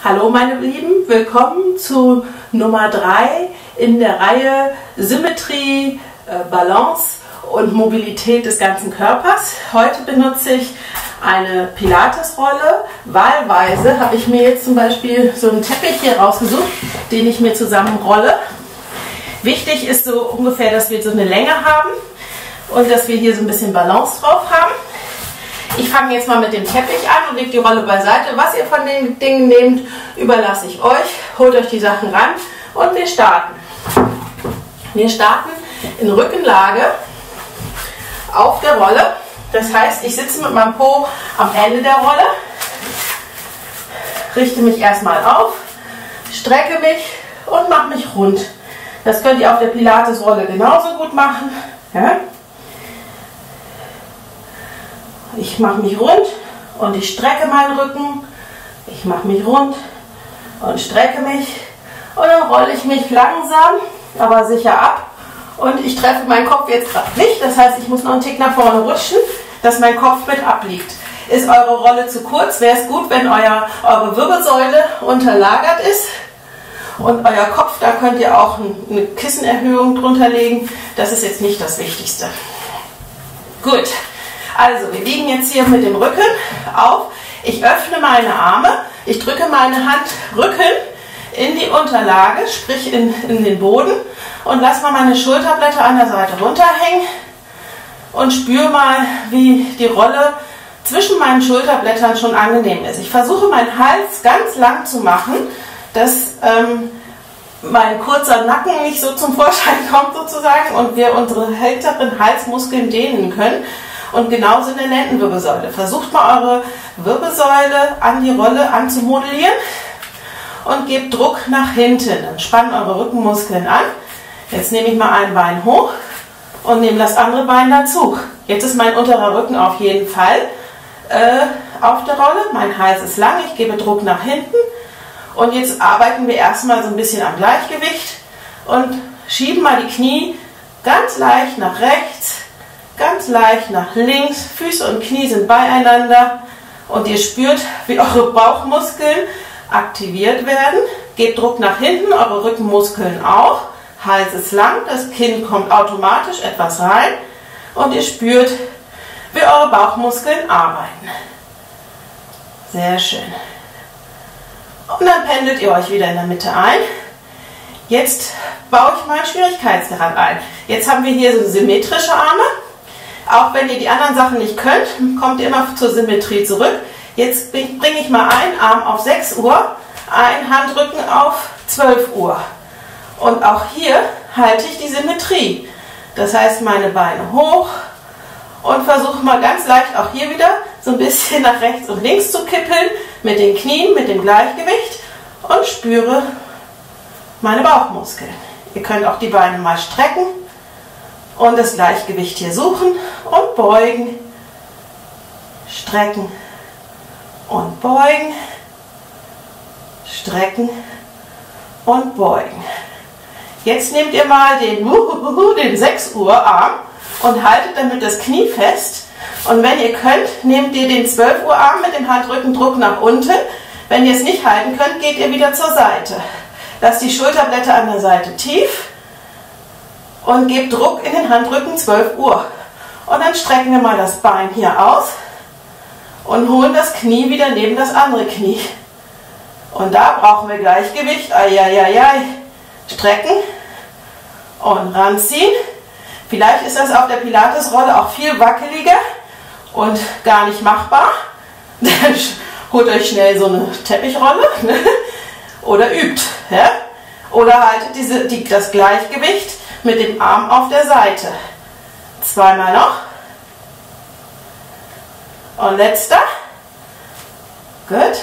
Hallo meine Lieben, willkommen zu Nummer 3 in der Reihe Symmetrie, Balance und Mobilität des ganzen Körpers. Heute benutze ich eine Pilates-Rolle. Wahlweise habe ich mir jetzt zum Beispiel so einen Teppich hier rausgesucht, den ich mir zusammenrolle. Wichtig ist so ungefähr, dass wir so eine Länge haben und dass wir hier so ein bisschen Balance drauf haben. Ich fange jetzt mal mit dem Teppich an und lege die Rolle beiseite. Was ihr von den Dingen nehmt, überlasse ich euch. Holt euch die Sachen ran und wir starten. Wir starten in Rückenlage auf der Rolle. Das heißt, ich sitze mit meinem Po am Ende der Rolle, richte mich erstmal auf, strecke mich und mache mich rund. Das könnt ihr auf der Pilates-Rolle genauso gut machen. Ja? Ich mache mich rund und ich strecke meinen Rücken. Ich mache mich rund und strecke mich. Und dann rolle ich mich langsam, aber sicher ab. Und ich treffe meinen Kopf jetzt gerade nicht. Das heißt, ich muss noch einen Tick nach vorne rutschen, dass mein Kopf mit abliegt. Ist eure Rolle zu kurz, wäre es gut, wenn eure Wirbelsäule unterlagert ist. Und euer Kopf, da könnt ihr auch eine Kissenerhöhung drunter legen. Das ist jetzt nicht das Wichtigste. Gut. Also, wir liegen jetzt hier mit dem Rücken auf. Ich öffne meine Arme, ich drücke meine Handrücken in die Unterlage, sprich in den Boden und lasse mal meine Schulterblätter an der Seite runterhängen und spüre mal, wie die Rolle zwischen meinen Schulterblättern schon angenehm ist. Ich versuche meinen Hals ganz lang zu machen, dass mein kurzer Nacken nicht so zum Vorschein kommt sozusagen und wir unsere hinteren Halsmuskeln dehnen können. Und genauso in der Lendenwirbelsäule. Versucht mal eure Wirbelsäule an die Rolle anzumodellieren und gebt Druck nach hinten. Dann spannen eure Rückenmuskeln an. Jetzt nehme ich mal ein Bein hoch und nehme das andere Bein dazu. Jetzt ist mein unterer Rücken auf jeden Fall auf der Rolle. Mein Hals ist lang, ich gebe Druck nach hinten. Und jetzt arbeiten wir erstmal so ein bisschen am Gleichgewicht und schieben mal die Knie ganz leicht nach rechts. Ganz leicht nach links, Füße und Knie sind beieinander und ihr spürt, wie eure Bauchmuskeln aktiviert werden. Gebt Druck nach hinten, eure Rückenmuskeln auch. Hals ist lang, das Kinn kommt automatisch etwas rein und ihr spürt, wie eure Bauchmuskeln arbeiten. Sehr schön. Und dann pendelt ihr euch wieder in der Mitte ein. Jetzt baue ich meinen Schwierigkeitsgrad ein. Jetzt haben wir hier so symmetrische Arme. Auch wenn ihr die anderen Sachen nicht könnt, kommt ihr immer zur Symmetrie zurück. Jetzt bringe ich mal einen Arm auf 6 Uhr, einen Handrücken auf 12 Uhr. Und auch hier halte ich die Symmetrie. Das heißt, meine Beine hoch und versuche mal ganz leicht auch hier wieder so ein bisschen nach rechts und links zu kippeln, mit den Knien, mit dem Gleichgewicht und spüre meine Bauchmuskeln. Ihr könnt auch die Beine mal strecken. Und das Gleichgewicht hier suchen und beugen, strecken und beugen, strecken und beugen. Jetzt nehmt ihr mal den 6 Uhr Arm und haltet damit das Knie fest. Und wenn ihr könnt, nehmt ihr den 12 Uhr Arm mit dem Handrückendruck nach unten. Wenn ihr es nicht halten könnt, geht ihr wieder zur Seite. Lasst die Schulterblätter an der Seite tief. Und gebt Druck in den Handrücken 12 Uhr. Und dann strecken wir mal das Bein hier aus und holen das Knie wieder neben das andere Knie. Und da brauchen wir Gleichgewicht. Eieiei. Strecken und ranziehen. Vielleicht ist das auf der Pilates-Rolle auch viel wackeliger und gar nicht machbar. Dann holt euch schnell so eine Teppichrolle oder übt. Ja? Oder haltet das Gleichgewicht mit dem Arm auf der Seite. Zweimal noch. Und letzter. Gut.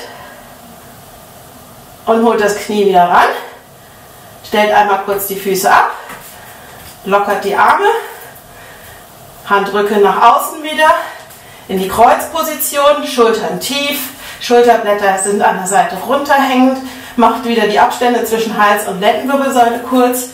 Und holt das Knie wieder ran. Stellt einmal kurz die Füße ab. Lockert die Arme. Handrücken nach außen wieder. In die Kreuzposition. Schultern tief. Schulterblätter sind an der Seite runterhängend. Macht wieder die Abstände zwischen Hals und Lendenwirbelsäule kurz.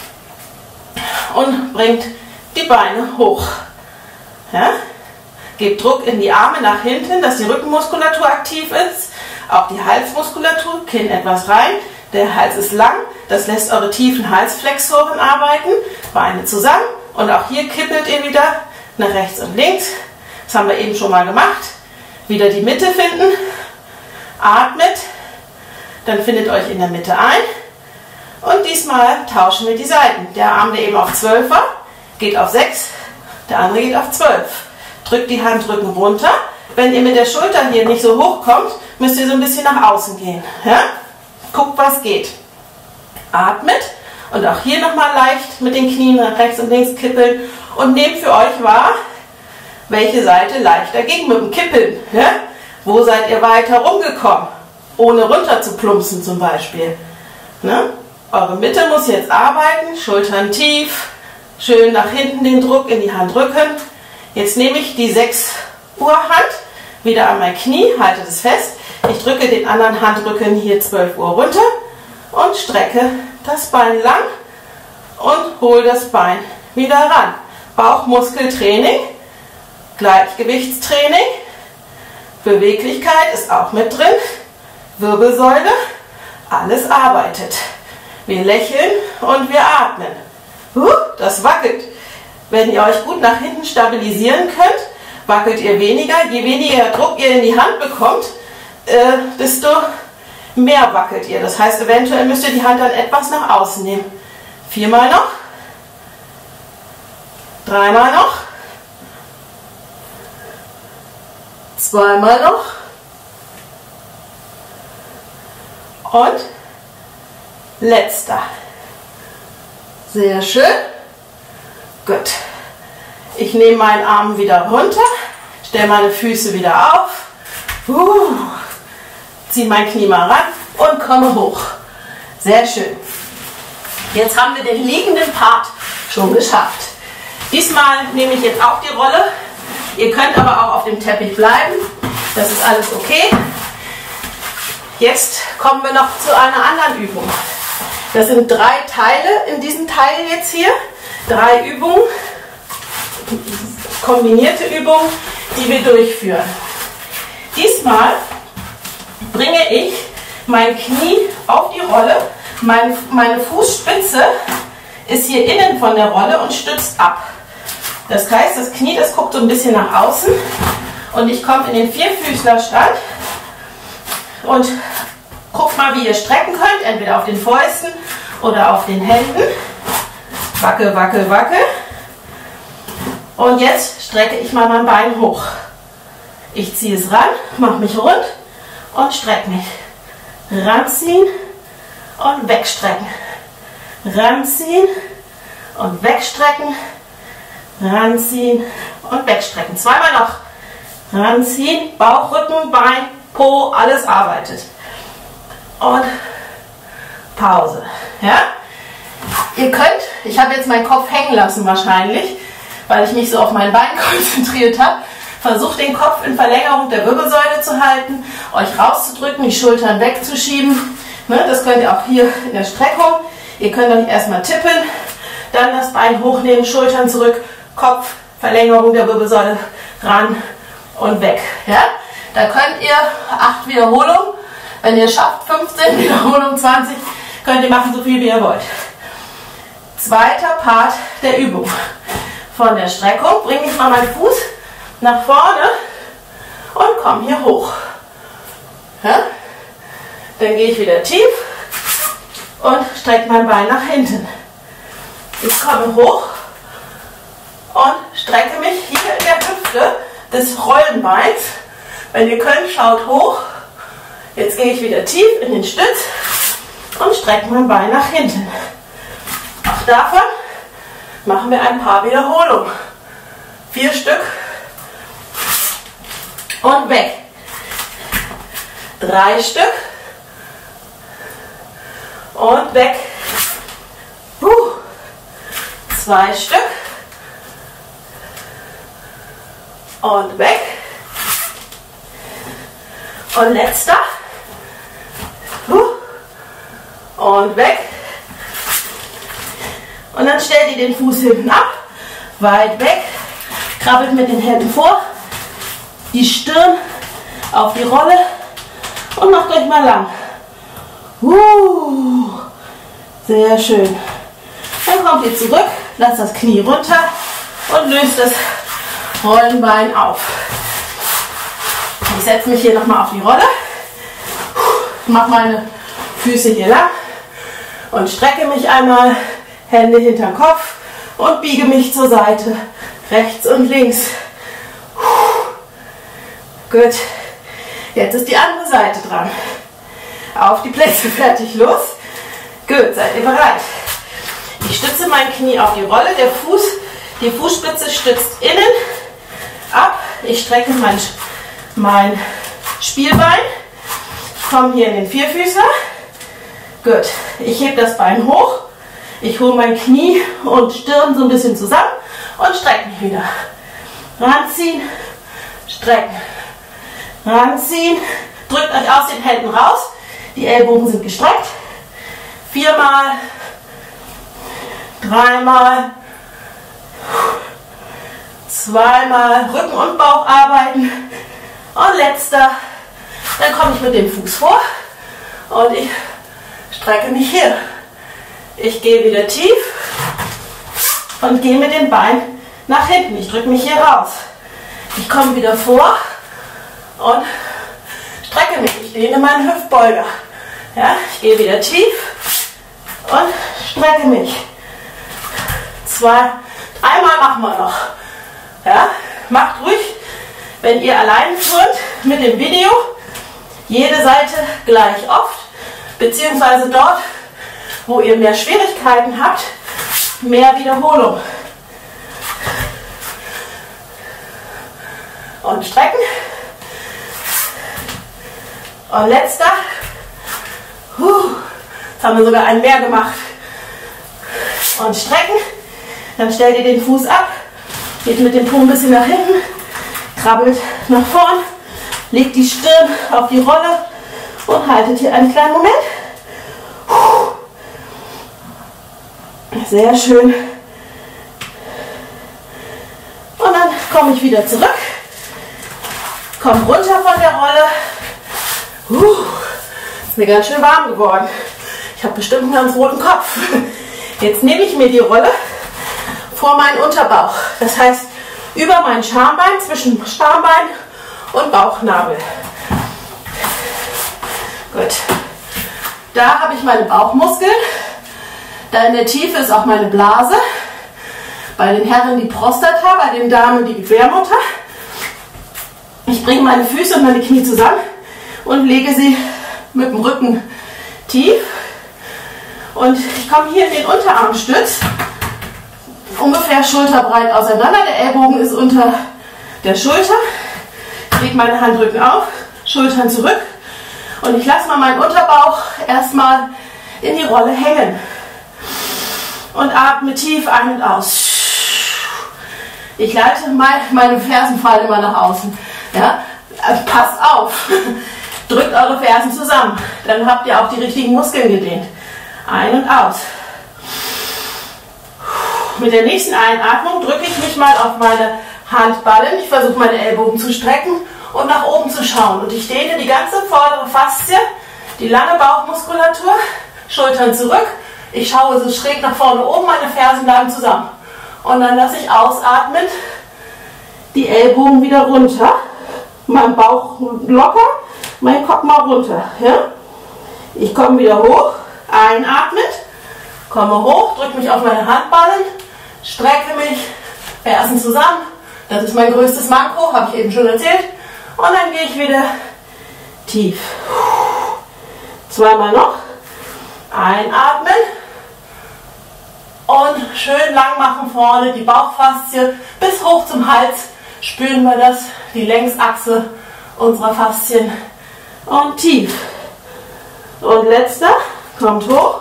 Und bringt die Beine hoch. Ja? Gebt Druck in die Arme nach hinten, dass die Rückenmuskulatur aktiv ist. Auch die Halsmuskulatur, Kinn etwas rein. Der Hals ist lang, das lässt eure tiefen Halsflexoren arbeiten. Beine zusammen und auch hier kippelt ihr wieder nach rechts und links. Das haben wir eben schon mal gemacht. Wieder die Mitte finden. Atmet, dann findet euch in der Mitte ein. Und diesmal tauschen wir die Seiten. Der Arm, der eben auf 12 war, geht auf 6, der andere geht auf 12. Drückt die Handrücken runter. Wenn ihr mit der Schulter hier nicht so hoch kommt, müsst ihr so ein bisschen nach außen gehen. Ja? Guckt, was geht. Atmet und auch hier nochmal leicht mit den Knien nach rechts und links kippeln und nehmt für euch wahr, welche Seite leichter ging mit dem Kippeln. Ja? Wo seid ihr weiter rumgekommen, ohne runter zu plumpsen zum Beispiel. Ne? Eure Mitte muss jetzt arbeiten, Schultern tief, schön nach hinten den Druck in die Handrücken. Jetzt nehme ich die 6 Uhr Hand wieder an mein Knie, halte das fest. Ich drücke den anderen Handrücken hier 12 Uhr runter und strecke das Bein lang und hole das Bein wieder ran. Bauchmuskeltraining, Gleichgewichtstraining, Beweglichkeit ist auch mit drin, Wirbelsäule, alles arbeitet. Wir lächeln und wir atmen. Das wackelt. Wenn ihr euch gut nach hinten stabilisieren könnt, wackelt ihr weniger. Je weniger Druck ihr in die Hand bekommt, desto mehr wackelt ihr. Das heißt, eventuell müsst ihr die Hand dann etwas nach außen nehmen. 4-mal noch. 3-mal noch. 2-mal noch. Und letzter. Sehr schön. Gut. Ich nehme meinen Arm wieder runter, stelle meine Füße wieder auf, ziehe mein Knie mal ran und komme hoch. Sehr schön. Jetzt haben wir den liegenden Part schon geschafft. Diesmal nehme ich jetzt auch die Rolle. Ihr könnt aber auch auf dem Teppich bleiben. Das ist alles okay. Jetzt kommen wir noch zu einer anderen Übung. Das sind 3 Teile in diesem Teil jetzt hier. 3 Übungen, kombinierte Übungen, die wir durchführen. Diesmal bringe ich mein Knie auf die Rolle. Meine Fußspitze ist hier innen von der Rolle und stützt ab. Das heißt, das Knie, das guckt so ein bisschen nach außen und ich komme in den Vierfüßlerstand und guckt mal, wie ihr strecken könnt, entweder auf den Fäusten oder auf den Händen. Wackel, wackel, wackel. Und jetzt strecke ich mal mein Bein hoch. Ich ziehe es ran, mache mich rund und strecke mich. Ranziehen und wegstrecken. Ranziehen und wegstrecken. Ranziehen und wegstrecken. 2-mal noch. Ranziehen, Bauch, Rücken, Bein, Po, alles arbeitet. Und Pause. Ja? Ihr könnt, ich habe jetzt meinen Kopf hängen lassen wahrscheinlich, weil ich mich so auf mein Bein konzentriert habe. Versucht den Kopf in Verlängerung der Wirbelsäule zu halten, euch rauszudrücken, die Schultern wegzuschieben. Ne, das könnt ihr auch hier in der Streckung. Ihr könnt euch erstmal tippen, dann das Bein hochnehmen, Schultern zurück, Kopf, Verlängerung der Wirbelsäule ran und weg. Ja? Da könnt ihr 8 Wiederholungen, wenn ihr schafft, 15 Wiederholungen, 20, könnt ihr machen, so viel wie ihr wollt. Zweiter Part der Übung. Von der Streckung bringe ich mal meinen Fuß nach vorne und komme hier hoch. Ja? Dann gehe ich wieder tief und strecke mein Bein nach hinten. Ich komme hoch und strecke mich hier in der Hüfte des Rollenbeins. Wenn ihr könnt, schaut hoch. Jetzt gehe ich wieder tief in den Stütz und strecke mein Bein nach hinten. Auch davon machen wir ein paar Wiederholungen. 4 Stück. Und weg. 3 Stück. Und weg. 2 Stück. Und weg. Und letzter. Und weg. Und dann stellt ihr den Fuß hinten ab, weit weg, krabbelt mit den Händen vor, die Stirn auf die Rolle Und macht euch mal lang. Sehr schön. Dann kommt ihr zurück, lasst das Knie runter und löst das Rollenbein auf. Ich setze mich hier nochmal auf die Rolle, mache meine Füße hier lang und strecke mich einmal, Hände hinterm Kopf und biege mich zur Seite, rechts und links. Gut, jetzt ist die andere Seite dran. Auf die Plätze, fertig, los. Gut, seid ihr bereit? Ich stütze mein Knie auf die Rolle, die Fußspitze stützt innen ab. Ich strecke mein Spielbein. Ich komme hier in den Vierfüßler. Gut, ich hebe das Bein hoch. Ich hole mein Knie und Stirn so ein bisschen zusammen und strecke mich wieder. Ranziehen, strecken. Ranziehen. Drückt euch aus den Händen raus. Die Ellbogen sind gestreckt. 4-mal. 3-mal. 2-mal. Rücken und Bauch arbeiten. Und letzter. Dann komme ich mit dem Fuß vor. Und ich strecke mich hier. Ich gehe wieder tief. Und gehe mit dem Bein nach hinten. Ich drücke mich hier raus. Ich komme wieder vor. Und strecke mich. Ich dehne meinen Hüftbeuger. Ja, ich gehe wieder tief. Und strecke mich. 3-mal machen wir noch. Ja, macht ruhig, wenn ihr allein turnt mit dem Video, jede Seite gleich oft, beziehungsweise dort, wo ihr mehr Schwierigkeiten habt, mehr Wiederholung. Und strecken. Und letzter. Jetzt haben wir sogar einen mehr gemacht. Und strecken. Dann stellt ihr den Fuß ab. Geht mit dem Po ein bisschen nach hinten. Krabbelt nach vorn. Legt die Stirn auf die Rolle. Und haltet hier einen kleinen Moment. Sehr schön. Und dann komme ich wieder zurück. Komme runter von der Rolle. Ist mir ganz schön warm geworden. Ich habe bestimmt einen ganz roten Kopf. Jetzt nehme ich mir die Rolle vor meinen Unterbauch. Das heißt, über mein Schambein, zwischen Schambein und Bauchnabel. Gut. Da habe ich meine Bauchmuskeln. Da in der Tiefe ist auch meine Blase. Bei den Herren die Prostata, bei den Damen die Gebärmutter. Ich bringe meine Füße und meine Knie zusammen und lege sie mit dem Rücken tief. Und ich komme hier in den Unterarmstütz, ungefähr schulterbreit auseinander. Der Ellbogen ist unter der Schulter. Ich lege meine Handrücken auf, Schultern zurück und ich lasse mal meinen Unterbauch erstmal in die Rolle hängen. Und atme tief ein und aus. Ich leite meine Fersen fallen immer nach außen. Ja? Passt auf. Drückt eure Fersen zusammen. Dann habt ihr auch die richtigen Muskeln gedehnt. Ein und aus. Mit der nächsten Einatmung drücke ich mich mal auf meine Handballen. Ich versuche meine Ellbogen zu strecken und nach oben zu schauen. Und ich dehne die ganze vordere Faszie, die lange Bauchmuskulatur, Schultern zurück. Ich schaue so schräg nach vorne oben, meine Fersen bleiben zusammen. Und dann lasse ich ausatmen die Ellbogen wieder runter. Mein Bauch locker, mein Kopf mal runter. Ja? Ich komme wieder hoch, einatmet, komme hoch, drücke mich auf meine Handballen, strecke mich, Fersen zusammen. Das ist mein größtes Manko, habe ich eben schon erzählt. Und dann gehe ich wieder tief. 2-mal noch. Einatmen. Und schön lang machen vorne die Bauchfaszie bis hoch zum Hals. Spüren wir das, die Längsachse unserer Faszien. Und tief. Und letzter, kommt hoch.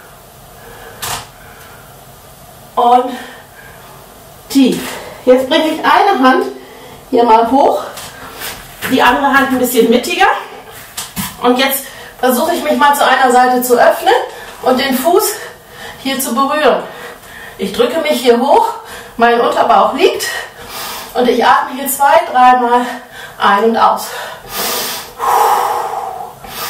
Und tief. Jetzt bringe ich eine Hand hier mal hoch, die andere Hand ein bisschen mittiger. Und jetzt versuche ich mich mal zu einer Seite zu öffnen und den Fuß hier zu berühren. Ich drücke mich hier hoch, mein Unterbauch liegt und ich atme hier 2-3 Mal ein und aus.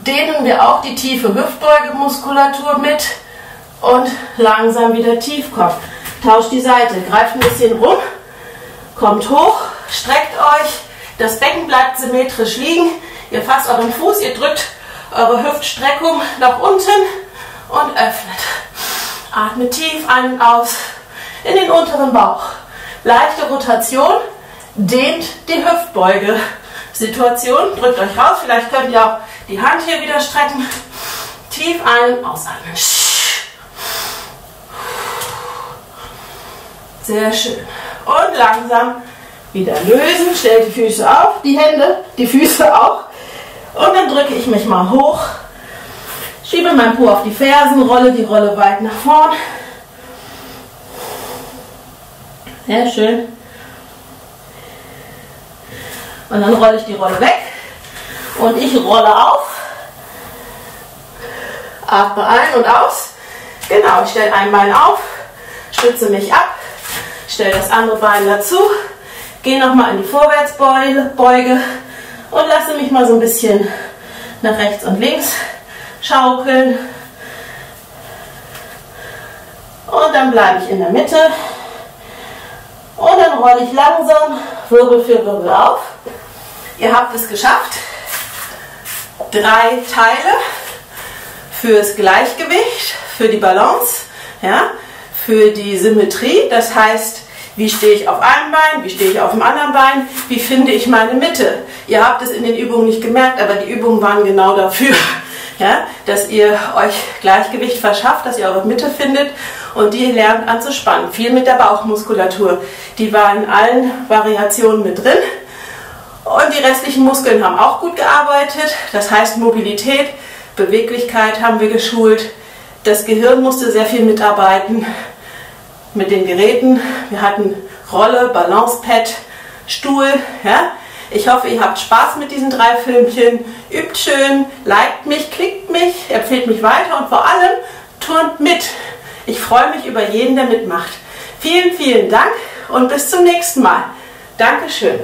dehnen wir auch die tiefe Hüftbeugemuskulatur mit und langsam wieder tief kommen. Tauscht die Seite, greift ein bisschen rum, kommt hoch, streckt euch, das Becken bleibt symmetrisch liegen, ihr fasst euren Fuß, ihr drückt eure Hüftstreckung nach unten und öffnet. Atmet tief ein und aus in den unteren Bauch. Leichte Rotation, dehnt die Hüftbeuge-Situation, drückt euch raus, vielleicht könnt ihr auch die Hand hier wieder strecken. Tief ein- und ausatmen. Sehr schön. Und langsam wieder lösen. Stellt die Füße auf, die Hände, die Füße auch. Und dann drücke ich mich mal hoch. Schiebe mein Po auf die Fersen, rolle die Rolle weit nach vorn. Sehr schön. Und dann rolle ich die Rolle weg. Und ich rolle auf. Atme ein und aus. Genau, ich stelle ein Bein auf, stütze mich ab, stelle das andere Bein dazu, gehe nochmal in die Vorwärtsbeuge und lasse mich mal so ein bisschen nach rechts und links schaukeln. Und dann bleibe ich in der Mitte. Und dann rolle ich langsam Wirbel für Wirbel auf. Ihr habt es geschafft. 3 Teile fürs Gleichgewicht, für die Balance, ja, für die Symmetrie. Das heißt, wie stehe ich auf einem Bein, wie stehe ich auf dem anderen Bein, wie finde ich meine Mitte. Ihr habt es in den Übungen nicht gemerkt, aber die Übungen waren genau dafür, ja, dass ihr euch Gleichgewicht verschafft, dass ihr eure Mitte findet und die lernt anzuspannen. Viel mit der Bauchmuskulatur. Die war in allen Variationen mit drin. Und die restlichen Muskeln haben auch gut gearbeitet. Das heißt Mobilität, Beweglichkeit haben wir geschult. Das Gehirn musste sehr viel mitarbeiten mit den Geräten. Wir hatten Rolle, Balancepad, Stuhl. Ja? Ich hoffe, ihr habt Spaß mit diesen 3 Filmchen. Übt schön, liked mich, klickt mich, empfehlt mich weiter und vor allem turnt mit. Ich freue mich über jeden, der mitmacht. Vielen, vielen Dank und bis zum nächsten Mal. Dankeschön.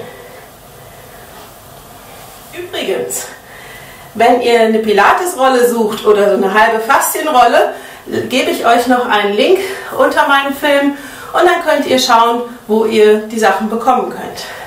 Übrigens, wenn ihr eine Pilates-Rolle sucht oder so eine halbe Faszienrolle, gebe ich euch noch einen Link unter meinem Film und dann könnt ihr schauen, wo ihr die Sachen bekommen könnt.